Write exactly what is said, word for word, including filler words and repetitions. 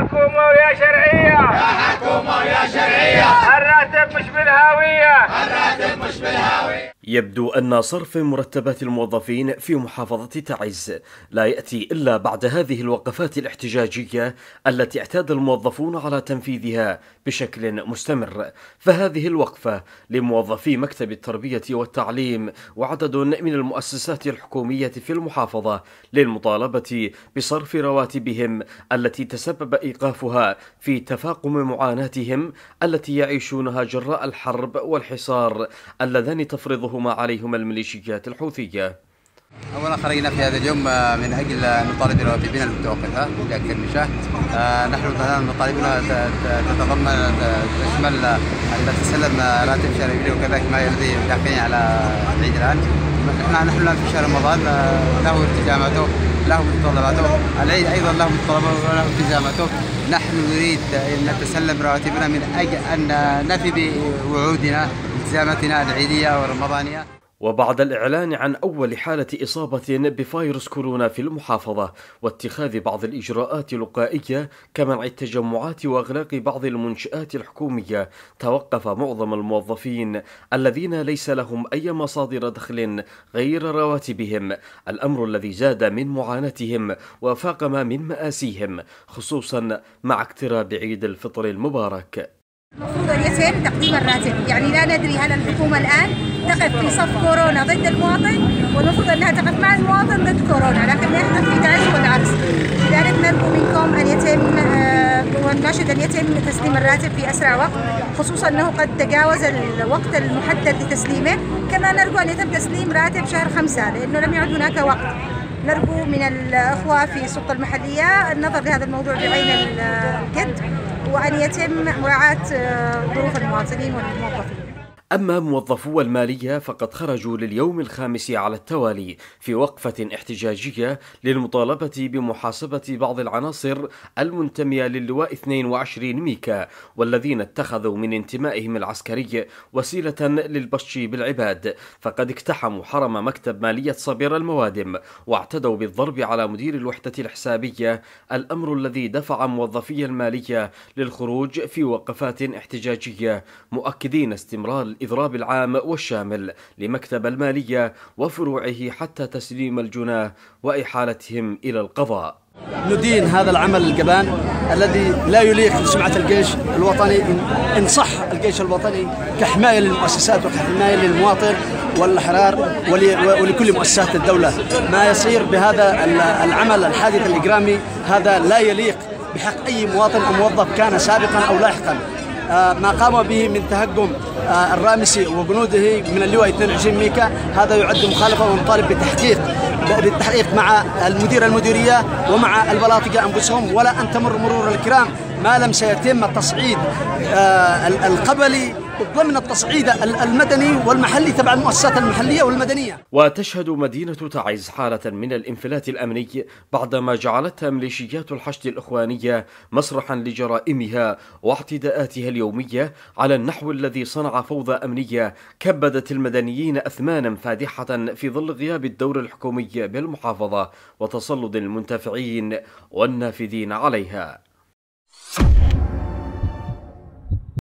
حكومة ويا شرعية، يا حكومة ويا شرعية، الراتب مش بالهاوية، الراتب مش بالهاوية. يبدو أن صرف مرتبات الموظفين في محافظة تعز لا يأتي إلا بعد هذه الوقفات الاحتجاجية التي اعتاد الموظفون على تنفيذها بشكل مستمر. فهذه الوقفة لموظفي مكتب التربية والتعليم وعدد من المؤسسات الحكومية في المحافظة للمطالبة بصرف رواتبهم التي تسبب إيقافها في تفاقم معاناتهم التي يعيشونها جراء الحرب والحصار اللذان تفرضه ما عليهم الميليشيات الحوثية. أولا خرجنا في هذا اليوم من أجل نطالب برواتبنا المتوقفة لأكثر من شهر. نحن الآن مطالبنا تتضمن تشمل أن تسلم راتب شهري وكذلك ما الذي داخلين على العيد الآن. نحن الآن في شهر رمضان له التزاماته له متطلباته، العيد أيضا له متطلباته وله التزاماته. نحن نريد أن نتسلم رواتبنا من أجل أن نفي بوعودنا التزاماتنا العيدية والرمضانية. وبعد الإعلان عن أول حالة إصابة بفيروس كورونا في المحافظة واتخاذ بعض الإجراءات الوقائية كمنع التجمعات وإغلاق بعض المنشآت الحكومية، توقف معظم الموظفين الذين ليس لهم أي مصادر دخل غير رواتبهم، الأمر الذي زاد من معاناتهم وفاقم من مآسيهم، خصوصا مع اقتراب عيد الفطر المبارك. المفروض أن يتم تقديم الراتب، يعني لا ندري هل الحكومة الآن تقف في صف كورونا ضد المواطن والمفروض أنها تقف مع المواطن ضد كورونا، لكن يحدث في تعز والعكس. لذلك نرجو منكم أن يتم ونناشد أن يتم تسليم الراتب في أسرع وقت، خصوصا أنه قد تجاوز الوقت المحدد لتسليمه. كما نرجو أن يتم تسليم راتب شهر خمسة لأنه لم يعد هناك وقت. نرجو من الأخوة في السلطة المحلية النظر لهذا الموضوع بعين الجد وأن يتم مراعاة ظروف المواطنين والموظفين. أما موظفو المالية فقد خرجوا لليوم الخامس على التوالي في وقفة احتجاجية للمطالبة بمحاسبة بعض العناصر المنتمية للواء اثنين وعشرين ميكا، والذين اتخذوا من انتمائهم العسكري وسيلة للبطش بالعباد، فقد اقتحموا حرم مكتب مالية صبير الموادم واعتدوا بالضرب على مدير الوحدة الحسابية، الأمر الذي دفع موظفي المالية للخروج في وقفات احتجاجية، مؤكدين استمرار الإضراب العام والشامل لمكتب المالية وفروعه حتى تسليم الجناه وإحالتهم إلى القضاء. ندين هذا العمل الجبان الذي لا يليق بسمعة الجيش الوطني، إن صح الجيش الوطني كحماية للمؤسسات وكحماية للمواطن والأحرار ولكل مؤسسات الدولة. ما يصير بهذا العمل الحادث الإجرامي هذا لا يليق بحق أي مواطن أو موظف كان سابقا أو لاحقا. ما قام به من تهجم الرامسي وجنوده من اللواء اثنين وعشرين ميكا هذا يعد مخالفة، ونطالب بالتحقيق بالتحقيق مع المدير المديرية ومع البلاطجة أنفسهم، ولا أن تمر مرور الكرام ما لم سيتم التصعيد القبلي ضمن التصعيد المدني والمحلي تبع المؤسسات المحلية والمدنية. وتشهد مدينة تعز حالة من الانفلات الأمني بعدما جعلتها ميليشيات الحشد الإخوانية مسرحا لجرائمها واعتداءاتها اليومية على النحو الذي صنع فوضى أمنية كبدت المدنيين أثمانا فادحة في ظل غياب الدور الحكومي بالمحافظة وتسلط المنتفعين والنافذين عليها.